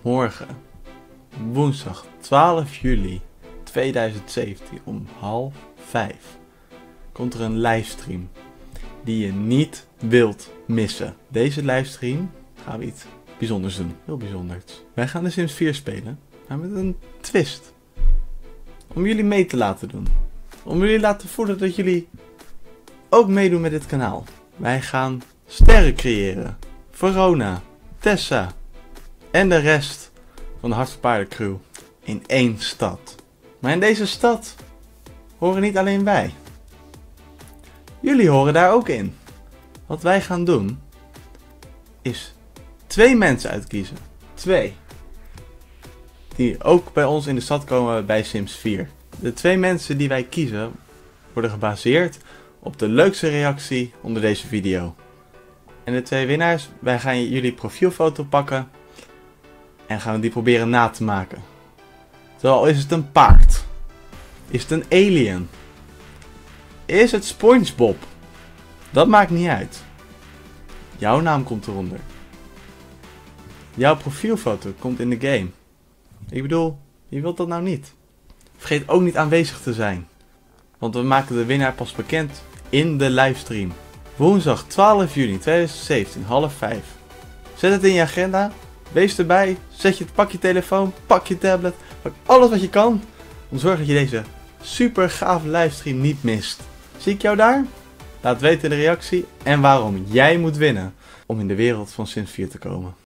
Morgen, woensdag 12 juli 2017 om 4:30 komt er een livestream die je niet wilt missen. Deze livestream gaan we iets bijzonders doen. Heel bijzonders. Wij gaan de Sims 4 spelen, maar met een twist. Om jullie mee te laten doen. Om jullie laten voelen dat jullie ook meedoen met dit kanaal. Wij gaan sterren creëren. Verona, Tessa en de rest van de Hart van Paarden crew in één stad. Maar in deze stad horen niet alleen wij. Jullie horen daar ook in. Wat wij gaan doen is 2 mensen uitkiezen. 2. Die ook bij ons in de stad komen bij Sims 4. De 2 mensen die wij kiezen worden gebaseerd op de leukste reactie onder deze video. En de 2 winnaars, wij gaan jullie profielfoto pakken en gaan we die proberen na te maken. Zo, is het een paard? Is het een alien? Is het SpongeBob? Dat maakt niet uit. Jouw naam komt eronder. Jouw profielfoto komt in de game. Ik bedoel, wie wilt dat nou niet? Vergeet ook niet aanwezig te zijn. Want we maken de winnaar pas bekend in de livestream. Woensdag 12 juni 2017, 4:30. Zet het in je agenda. Wees erbij. Pak je telefoon, pak je tablet. Pak alles wat je kan. Om te zorgen dat je deze super gave livestream niet mist. Zie ik jou daar? Laat weten in de reactie en waarom jij moet winnen om in de wereld van Sims 4 te komen.